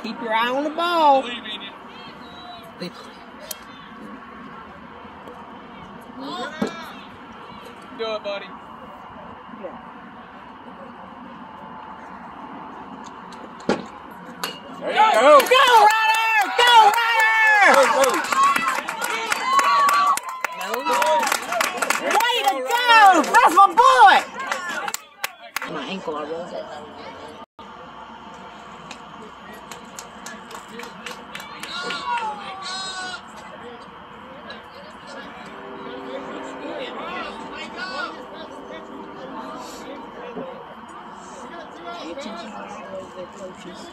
Keep your eye on the ball. Believe in you. Do it, buddy. There you go. Go, Ryder! Go, Ryder! Way to go! That's my boy! My ankle, I rolled it. Pay attention to all those good coaches.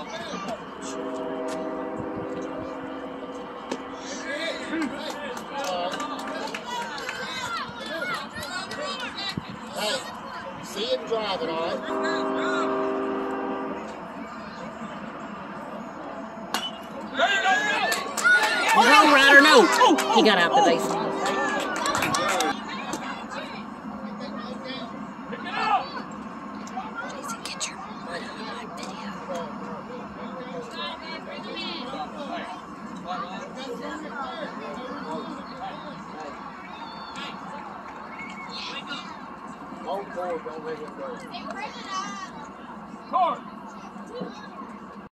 Hey, see him driving, all right? No, Ryder, no. He got out the base. Jason, get your butt on my video. Hold forward, don't let him go. Card.